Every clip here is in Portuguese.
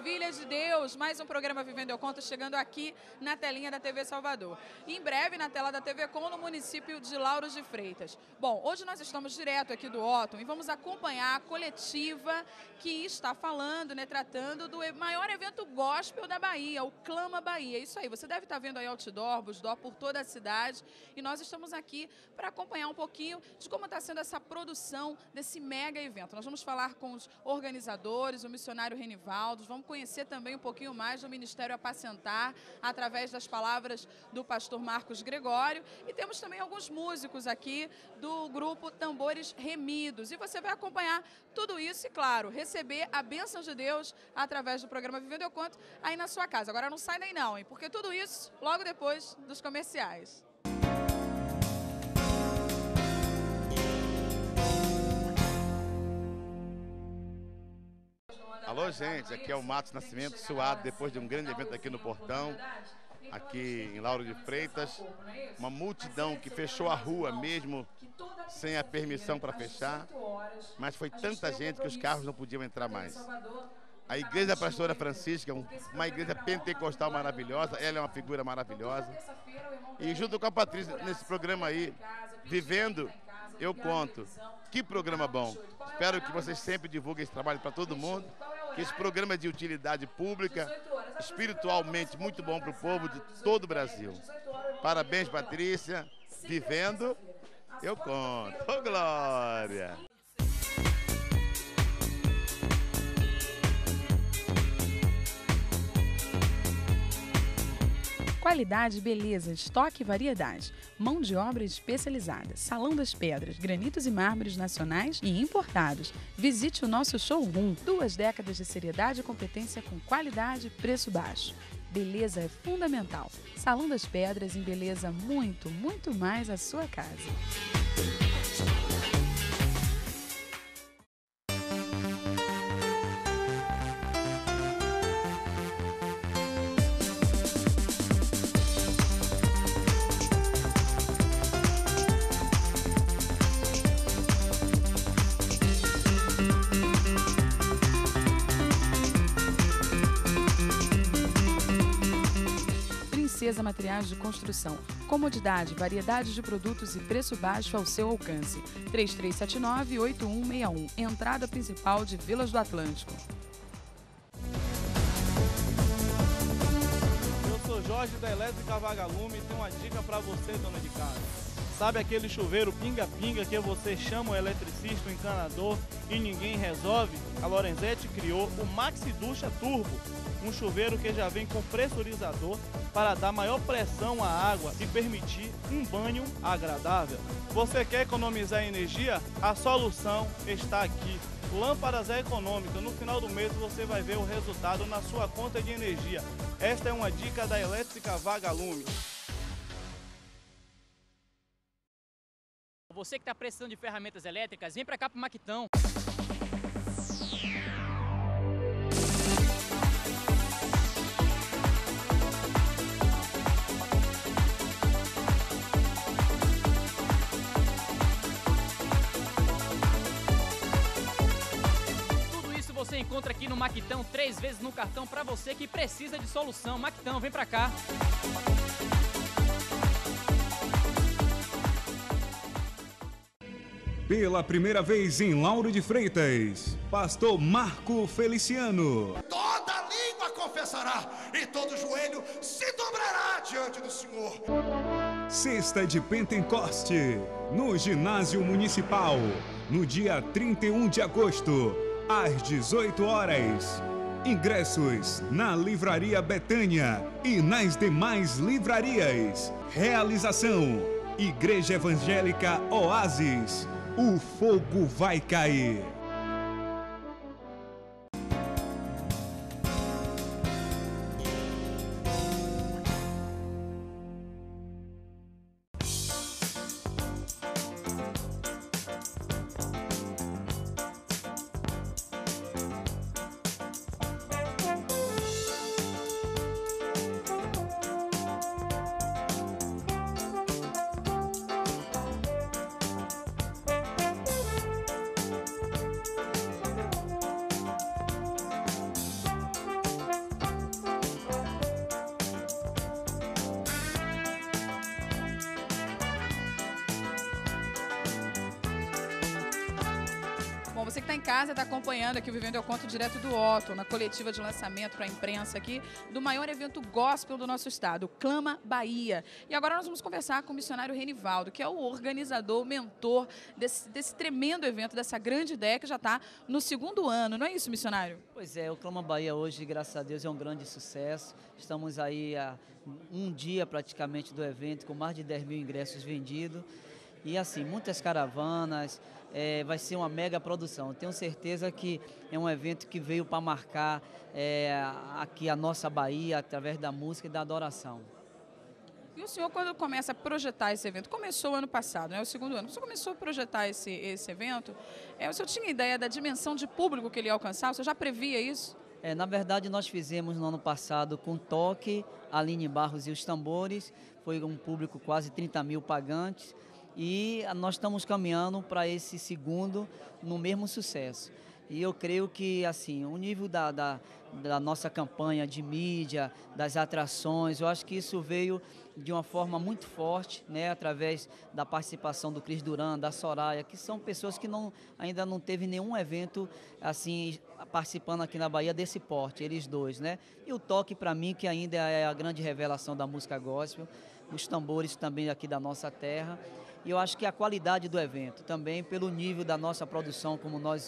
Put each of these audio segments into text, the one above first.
maravilhas de Deus! Mais um programa Vivendo Eu Conto chegando aqui na telinha da TV Salvador. E em breve na tela da TV Com, no município de Lauro de Freitas. Bom, hoje nós estamos direto aqui do Otton e vamos acompanhar a coletiva que está falando, tratando do maior evento gospel da Bahia, o Clama Bahia. Isso aí, você deve estar vendo aí outdoor, busdoor por toda a cidade e nós estamos aqui para acompanhar um pouquinho de como está sendo essa produção desse mega evento. Nós vamos falar com os organizadores, o missionário Renivaldo, vamos conhecer também um pouquinho mais do Ministério Apacentar, através das palavras do pastor Marcos Gregório, e temos também alguns músicos aqui do grupo Tambores Remidos, e você vai acompanhar tudo isso e, claro, receber a bênção de Deus através do programa Vivendo Eu Conto aí na sua casa. Agora não sai daí não, hein? Porque tudo isso logo depois dos comerciais. Alô, gente, aqui é o Matos Nascimento, suado depois de um grande evento aqui no Portão, aqui em Lauro de Freitas. Uma multidão que fechou a rua mesmo, sem a permissão para fechar, mas foi tanta gente que os carros não podiam entrar mais. A Igreja da Pastora Francisca é uma igreja pentecostal maravilhosa, ela é uma figura maravilhosa. E junto com a Patrícia, nesse programa aí, Vivendo Eu Conto. Que programa bom. Espero que vocês sempre divulguem esse trabalho para todo mundo, que esse programa é de utilidade pública, espiritualmente muito bom para o povo de todo o Brasil. Parabéns, Patrícia. Vivendo Eu Conto. Ô, glória! Qualidade, beleza, estoque e variedade. Mão de obra especializada. Salão das Pedras, granitos e mármores nacionais e importados. Visite o nosso showroom. 2 décadas de seriedade e competência com qualidade e preço baixo. Beleza é fundamental. Salão das Pedras embeleza muito, muito mais a sua casa. Materiais de construção, comodidade, variedade de produtos e preço baixo ao seu alcance. 3379-8161, entrada principal de Vilas do Atlântico. Eu sou Jorge da Elétrica Vagalume e tenho uma dica para você, dona de casa. Sabe aquele chuveiro pinga-pinga que você chama o eletricista, o encanador e ninguém resolve? A Lorenzetti criou o Maxi Ducha Turbo, um chuveiro que já vem com pressurizador para dar maior pressão à água e permitir um banho agradável. Você quer economizar energia? A solução está aqui. Lâmpadas econômicas. No final do mês você vai ver o resultado na sua conta de energia. Esta é uma dica da Elétrica Vagalume. Você que está precisando de ferramentas elétricas, vem para cá para o Maquitão. Tudo isso você encontra aqui no Maquitão, 3 vezes no cartão para você que precisa de solução. Maquitão, vem para cá. Pela primeira vez em Lauro de Freitas, pastor Marco Feliciano. Toda língua confessará e todo joelho se dobrará diante do Senhor. Sexta de Pentecoste, no Ginásio Municipal, no dia 31 de agosto, às 18 horas. Ingressos na Livraria Betânia e nas demais livrarias. Realização: Igreja Evangélica Oásis. O fogo vai cair. você que está em casa, está acompanhando aqui o Vivendo Eu Conto direto do Otton, na coletiva de lançamento para a imprensa aqui, do maior evento gospel do nosso estado, o Clama Bahia. E agora nós vamos conversar com o missionário Renivaldo, que é o organizador, o mentor desse tremendo evento, dessa grande ideia que já está no 2º ano. Não é isso, missionário? Pois é, o Clama Bahia hoje, graças a Deus, é um grande sucesso. Estamos aí há um dia praticamente do evento, com mais de 10 mil ingressos vendidos. E assim, muitas caravanas, vai ser uma mega produção. Tenho certeza que é um evento que veio para marcar aqui a nossa Bahia através da música e da adoração. E o senhor, quando começa a projetar esse evento, começou ano passado, né, o 2º ano, você começou a projetar esse evento, o senhor tinha ideia da dimensão de público que ele ia alcançar? O senhor já previa isso? Na verdade, nós fizemos no ano passado com Toque, Aline Barros e os Tambores, foi um público quase 30 mil pagantes, e nós estamos caminhando para esse 2º no mesmo sucesso. E eu creio que assim, o nível da nossa campanha de mídia, das atrações, eu acho que isso veio de uma forma muito forte, né, através da participação do Cris Duran, da Soraya, que são pessoas que ainda não teve nenhum evento assim participando aqui na Bahia desse porte, eles dois, né? E o Toque, para mim, que ainda é a grande revelação da música gospel, os Tambores também aqui da nossa terra. E eu acho que a qualidade do evento também, pelo nível da nossa produção, como nós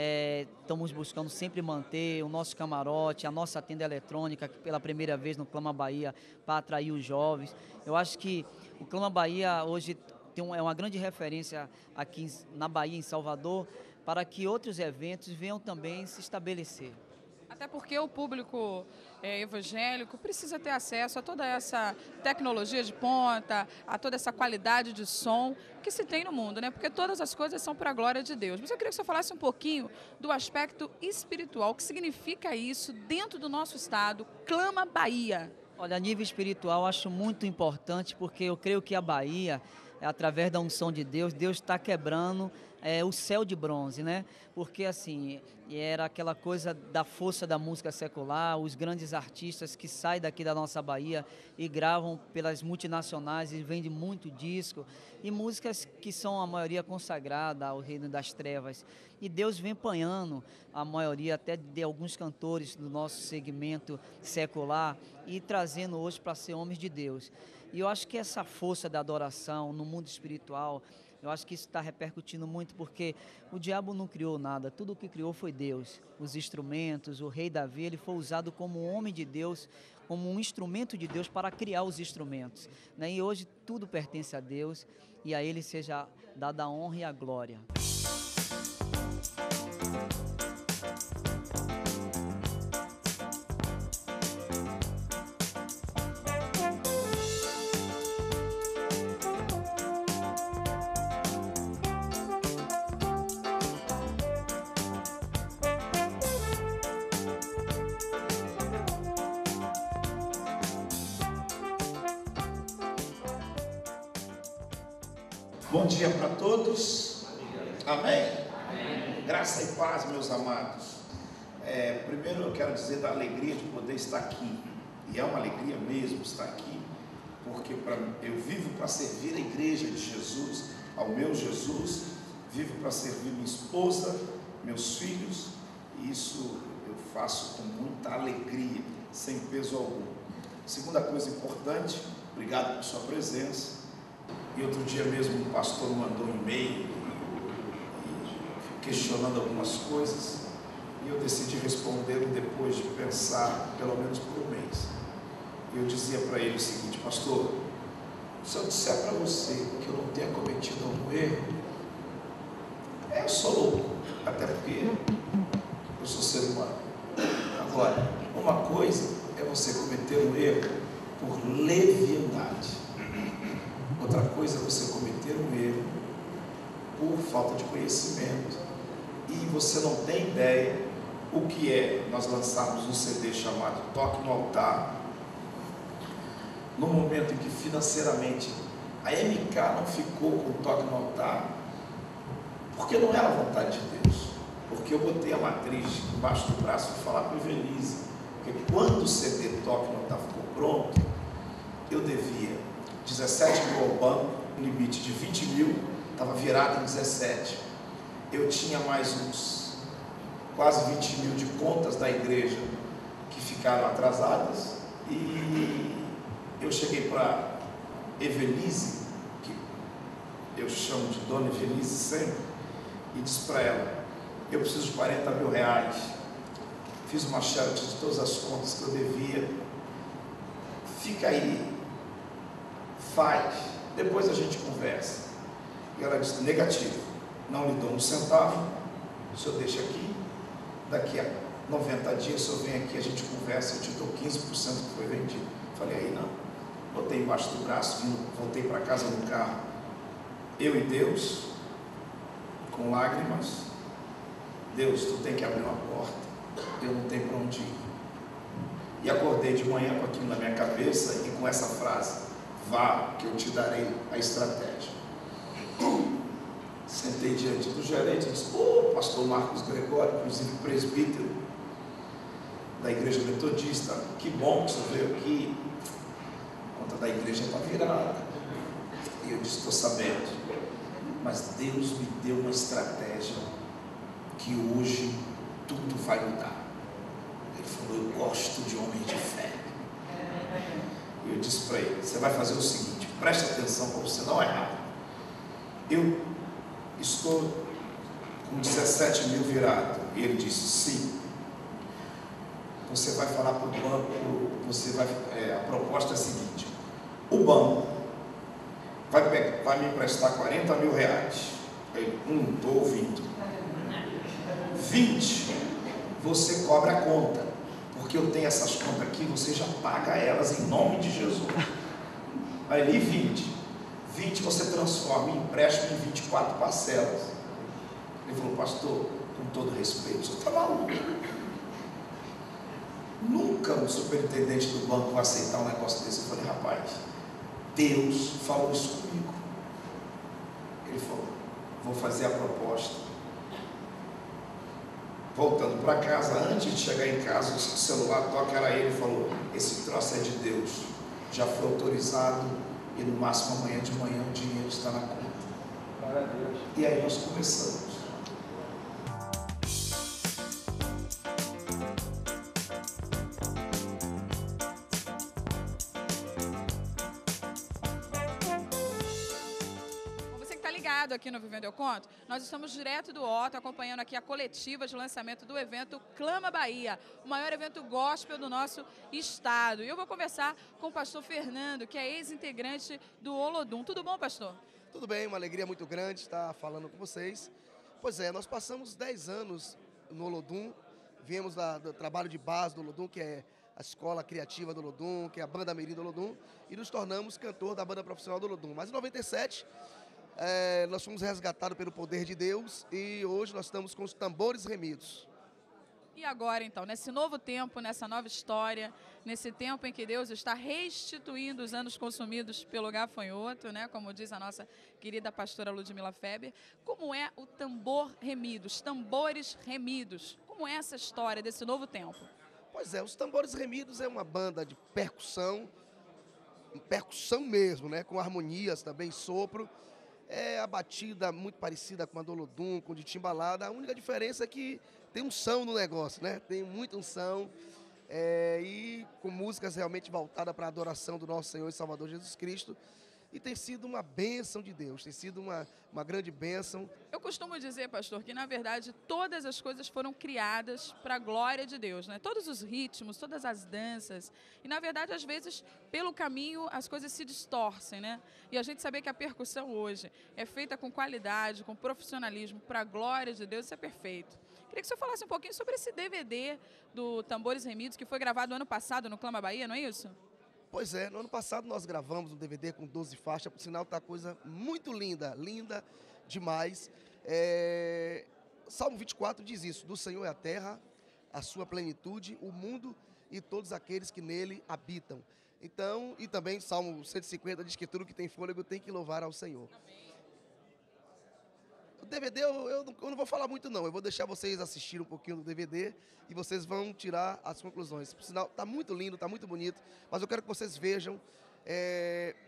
estamos buscando sempre manter o nosso camarote, a nossa tenda eletrônica, que pela primeira vez no Clama Bahia, para atrair os jovens. Eu acho que o Clama Bahia hoje é uma grande referência aqui na Bahia, em Salvador, para que outros eventos venham também se estabelecer. Até porque o público evangélico precisa ter acesso a toda essa tecnologia de ponta, a toda essa qualidade de som que se tem no mundo, né? Porque todas as coisas são para a glória de Deus. Mas eu queria que você falasse um pouquinho do aspecto espiritual. O que significa isso dentro do nosso estado, Clama Bahia? Olha, a nível espiritual, eu acho muito importante, porque eu creio que a Bahia, através da unção de Deus, Deus está quebrando o céu de bronze, né? Porque assim, era aquela coisa da força da música secular, os grandes artistas que saem daqui da nossa Bahia e gravam pelas multinacionais e vendem muito disco, e músicas que são a maioria consagrada ao reino das trevas. E Deus vem apanhando a maioria até de alguns cantores do nosso segmento secular e trazendo hoje para ser homens de Deus. E eu acho que essa força da adoração no mundo espiritual, eu acho que isso está repercutindo muito, porque o diabo não criou nada, tudo o que criou foi Deus. Os instrumentos, o rei Davi, ele foi usado como um homem de Deus, como um instrumento de Deus para criar os instrumentos, né? E hoje tudo pertence a Deus, e a Ele seja dada a honra e a glória. Bom dia para todos. Amém? Amém? Graça e paz, meus amados. Primeiro eu quero dizer da alegria de poder estar aqui. E é uma alegria mesmo estar aqui, porque eu vivo para servir a igreja de Jesus, ao meu Jesus, vivo para servir minha esposa, meus filhos, e isso eu faço com muita alegria, sem peso algum. Segunda coisa importante, obrigado por sua presença. E outro dia mesmo um pastor mandou um e-mail questionando algumas coisas, e eu decidi responder depois de pensar pelo menos por um mês. Eu dizia para ele o seguinte: pastor, se eu disser para você que eu não tenha cometido algum erro, eu sou louco, até porque eu sou ser humano. Agora, uma coisa é você cometer um erro por leviandade, outra coisa é você cometer um erro por falta de conhecimento, e você não tem ideia o que é nós lançarmos um CD chamado Toque no Altar, no momento em que financeiramente a MK não ficou com o Toque no Altar, porque não era a vontade de Deus, porque eu botei a matriz embaixo do braço e falar para o Evelise, porque quando o CD Toque no Altar ficou pronto, eu devia 17 mil ao banco, um limite de 20 mil, estava virado em 17. eu tinha mais uns quase 20 mil de contas da igreja que ficaram atrasadas, e eu cheguei para Evelise, que eu chamo de Dona Evelise sempre, e disse para ela: eu preciso de 40 mil reais. Fiz uma charge de todas as contas que eu devia. Fica aí, faz, depois a gente conversa. E ela disse: negativo, não lhe dou um centavo, o senhor deixa aqui, daqui a 90 dias o senhor vem aqui, a gente conversa, eu te dou 15% que foi vendido. Falei: aí não. Botei embaixo do braço, voltei para casa no carro, eu e Deus, com lágrimas. Deus, tu tem que abrir uma porta, eu não tenho para onde ir. E acordei de manhã com aquilo na minha cabeça e com essa frase: vá, que eu te darei a estratégia. Sentei diante do gerente e disse: pastor Marcos Gregório, inclusive presbítero da igreja metodista, que bom que o senhor veio aqui, a conta da igreja está virada. E eu disse: estou sabendo, mas Deus me deu uma estratégia que hoje tudo vai mudar. Ele falou: eu gosto de homens de fé. E eu disse para ele: você vai fazer o seguinte, preste atenção para você não errar. Eu estou com 17 mil virado. E ele disse: sim. Você vai falar para o banco, a proposta é a seguinte: o banco vai me emprestar 40 mil reais. Ele: estou ouvindo. 20, você cobra a conta, porque eu tenho essas contas aqui, você já paga elas em nome de Jesus. Aí ele: 20 você transforma em empréstimo em 24 parcelas. Ele falou: pastor, com todo respeito, você está maluco? Nunca o superintendente do banco vai aceitar um negócio desse. Eu falei: rapaz, Deus falou isso comigo. Ele falou: vou fazer a proposta. Voltando para casa, antes de chegar em casa, o celular toca, era ele, e falou: esse troço é de Deus, já foi autorizado, e no máximo amanhã de manhã o dinheiro está na conta. Glória a Deus. E aí nós começamos. Aqui no Vivendo Eu Conto, nós estamos direto do Otto, acompanhando aqui a coletiva de lançamento do evento Clama Bahia, o maior evento gospel do nosso estado. E eu vou conversar com o pastor Fernando, que é ex-integrante do Olodum. Tudo bom, pastor? Tudo bem, uma alegria muito grande estar falando com vocês. Pois é, nós passamos 10 anos no Olodum, viemos do trabalho de base do Olodum, que é a escola criativa do Olodum, que é a banda mirim do Olodum, e nos tornamos cantor da banda profissional do Olodum. Mas em 97... nós fomos resgatados pelo poder de Deus e hoje nós estamos com os tambores remidos. E agora então, nesse novo tempo, nessa nova história, nesse tempo em que Deus está restituindo os anos consumidos pelo gafanhoto, né, como diz a nossa querida pastora Ludmila Feber, como é o tambor remido, os tambores remidos? Como é essa história desse novo tempo? Pois é, os tambores remidos é uma banda de percussão mesmo, né, com harmonias também, sopro. É a batida muito parecida com a do Olodum, com a de timbalada. A única diferença é que tem unção no negócio, né? Tem muita unção e com músicas realmente voltadas para a adoração do nosso Senhor e Salvador Jesus Cristo. E tem sido uma bênção de Deus, tem sido uma grande bênção. Eu costumo dizer, pastor, que na verdade todas as coisas foram criadas para a glória de Deus, né? Todos os ritmos, todas as danças. E na verdade, às vezes, pelo caminho, as coisas se distorcem, né? E a gente saber que a percussão hoje é feita com qualidade, com profissionalismo, para a glória de Deus, isso é perfeito. Queria que o senhor falasse um pouquinho sobre esse DVD do Tambores Remidos, que foi gravado ano passado no Clama Bahia, não é isso? Pois é, no ano passado nós gravamos um DVD com 12 faixas, por sinal tá coisa muito linda, linda demais. Salmo 24 diz isso: do Senhor é a terra, a sua plenitude, o mundo e todos aqueles que nele habitam. Então, e também Salmo 150 diz que tudo que tem fôlego tem que louvar ao Senhor. O DVD eu não vou falar muito não, eu vou deixar vocês assistirem um pouquinho do DVD e vocês vão tirar as conclusões. Por sinal, tá muito lindo, tá muito bonito, mas eu quero que vocês vejam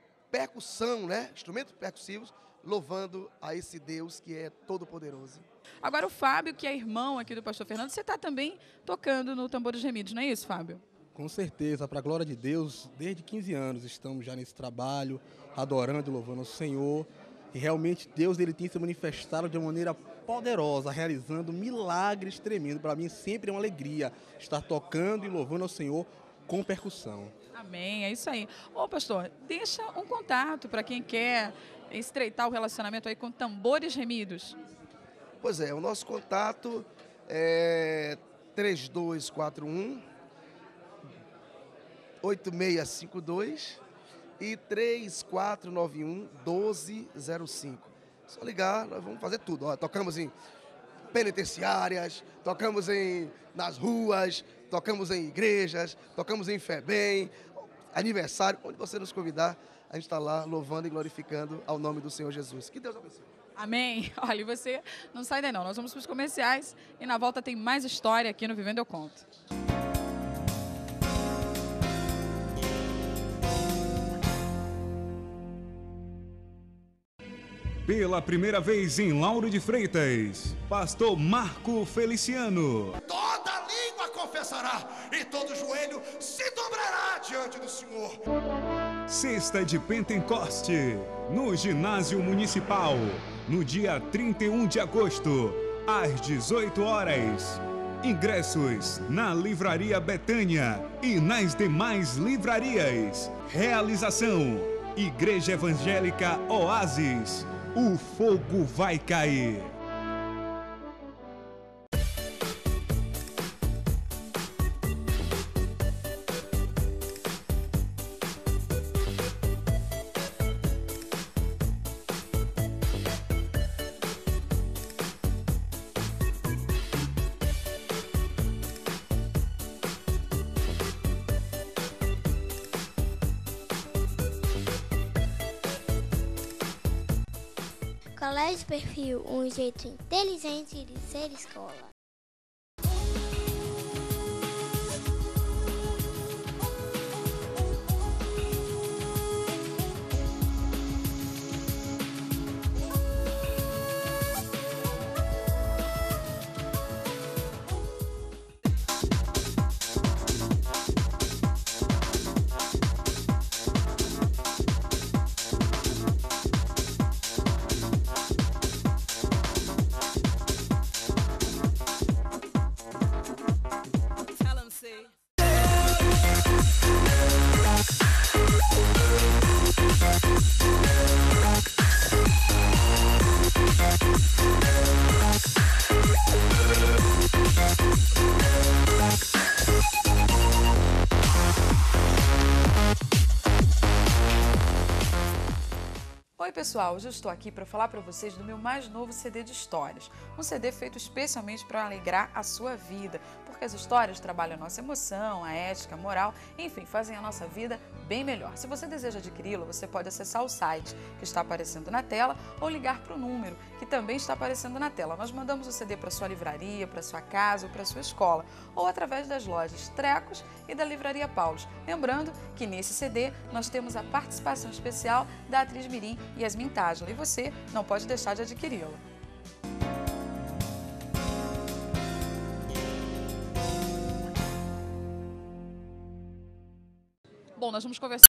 percussão, né? Instrumentos percussivos, louvando a esse Deus que é todo poderoso. Agora o Fábio, que é irmão aqui do pastor Fernando, você está também tocando no Tambores Remidos, não é isso, Fábio? Com certeza, para a glória de Deus, desde 15 anos estamos já nesse trabalho, adorando e louvando o Senhor. E realmente Deus ele tem se manifestado de uma maneira poderosa, realizando milagres tremendos. Para mim sempre é uma alegria estar tocando e louvando ao Senhor com percussão. Amém, é isso aí. Ô pastor, deixa um contato para quem quer estreitar o relacionamento aí com Tambores Remidos. Pois é, o nosso contato é 3241 8652 e 3491 1205. Só ligar, nós vamos fazer tudo. Ó, tocamos em penitenciárias, tocamos nas ruas, tocamos em igrejas, tocamos em FEBEM, aniversário, onde você nos convidar, a gente está lá louvando e glorificando ao nome do Senhor Jesus. Que Deus abençoe. Amém. Olha, e você não sai daí não. Nós vamos para os comerciais e na volta tem mais história aqui no Vivendo Eu Conto. Pela primeira vez em Lauro de Freitas, pastor Marco Feliciano. Toda língua confessará e todo joelho se dobrará diante do Senhor. Sexta de Pentecoste, no Ginásio Municipal, no dia 31 de agosto, às 18 horas. Ingressos na Livraria Betânia e nas demais livrarias. Realização: Igreja Evangélica Oásis. O fogo vai cair. Colégio Perfil, um jeito inteligente de ser escola. Oi pessoal, hoje eu estou aqui para falar para vocês do meu mais novo CD de histórias. Um CD feito especialmente para alegrar a sua vida, porque as histórias trabalham a nossa emoção, a ética, a moral, enfim, fazem a nossa vida bem melhor. Se você deseja adquiri-lo, você pode acessar o site que está aparecendo na tela ou ligar para o número que também está aparecendo na tela. Nós mandamos o CD para sua livraria, para sua casa ou para sua escola, ou através das lojas Trecos e da Livraria Paulos. Lembrando que nesse CD nós temos a participação especial da atriz mirim Yasmin Tajla, e você não pode deixar de adquiri-lo. Bom, nós vamos conversar